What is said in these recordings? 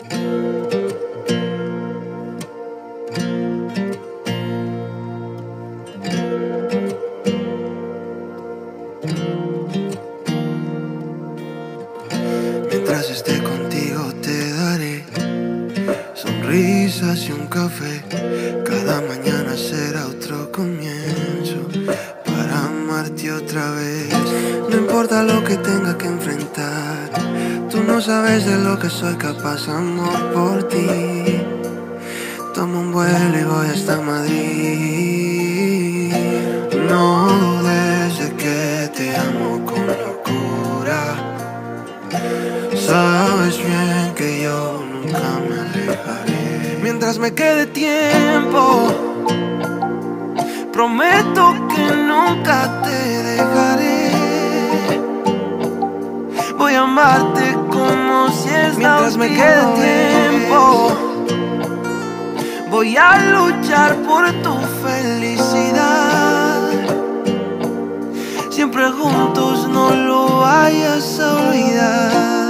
Mientras esté contigo te daré sonrisas y un café. Cada mañana será otro comienzo para amarte otra vez. No importa lo que tenga que enfrentar, tú no sabes de lo que soy capaz, amor, por ti. Tomo un vuelo y voy hasta Madrid. No dudes de que te amo con locura. Sabes bien que yo nunca me alejaré. Mientras me quede tiempo, prometo que nunca te dejaré. Voy a amarte como si es mientras me quede tiempo. Voy a luchar por tu felicidad. Siempre juntos, no lo vayas a olvidar.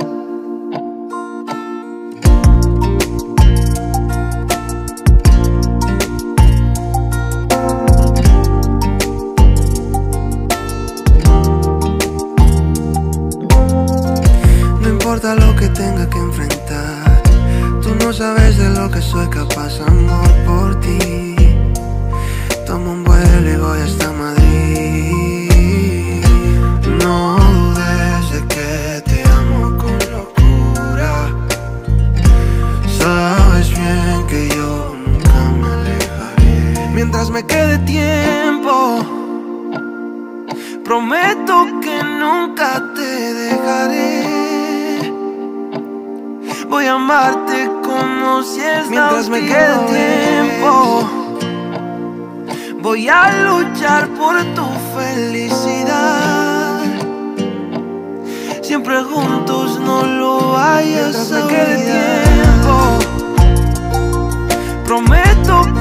No importa lo que tenga que enfrentar, tú no sabes de lo que soy capaz, amor, por ti. Tomo un vuelo y voy hasta Madrid. No dudes de que te amo con locura. Sabes bien que yo nunca me alejaré. Mientras me quede tiempo, prometo que nunca te dejaré. Voy a amarte como si es mientras me quede tiempo. Voy a luchar por tu felicidad. Siempre juntos, no lo vayas a olvidar. Mientras me quede tiempo, prometo